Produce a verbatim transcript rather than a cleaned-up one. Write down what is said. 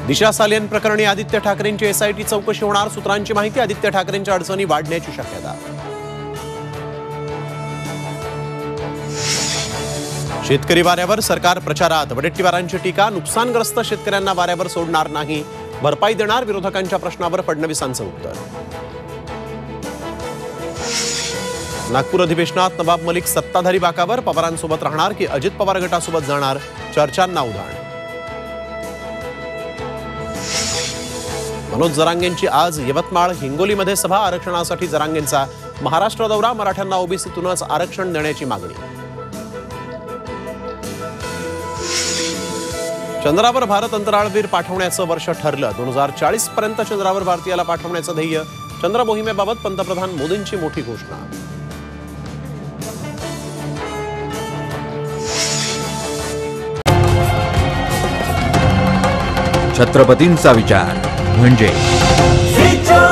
दिशा सालियन प्रकरणी आदित्य ठाकरेंची एसआयटी चौकशी होणार, सूत्रांची माहिती. आदित्य ठाकरेंच्या अडचणी वाढण्याची शक्यता. शेतकरी वाऱ्यावर, सरकार प्रचारात. वडेट्टीवारांची टीका. नुकसानग्रस्त शेतकऱ्यांना वाऱ्यावर सोडणार नाही, भरपाई देणार. विरोधकांच्या प्रश्नावर फडणवीसांचं उत्तर. नागपूर अधिवेशनात नवाब मलिक सत्ताधारी बाकावर. पवारांसोबत राहणार की अजित पवार गटासोबत जाणार, चर्चांना उधाण. मनोज जरांगेंची आज यवतमाळ हिंगोलीमध्ये सभा. आरक्षणासाठी जरांगेंचा महाराष्ट्र दौरा. मराठ्यांना ओबीसीतूनच आरक्षण देण्याची मागणी. चंद्रावर भारत अंतराळवीर पाठवण्याचं वर्ष ठरलं. दोन हजार चाळीस पर्यंत चंद्रावर भारतीयाला पाठवण्याचं ध्येय. चंद्र मोहिमेबाबत पंतप्रधान मोदींची मोठी घोषणा. छत्रपतींचा विचार म्हणजे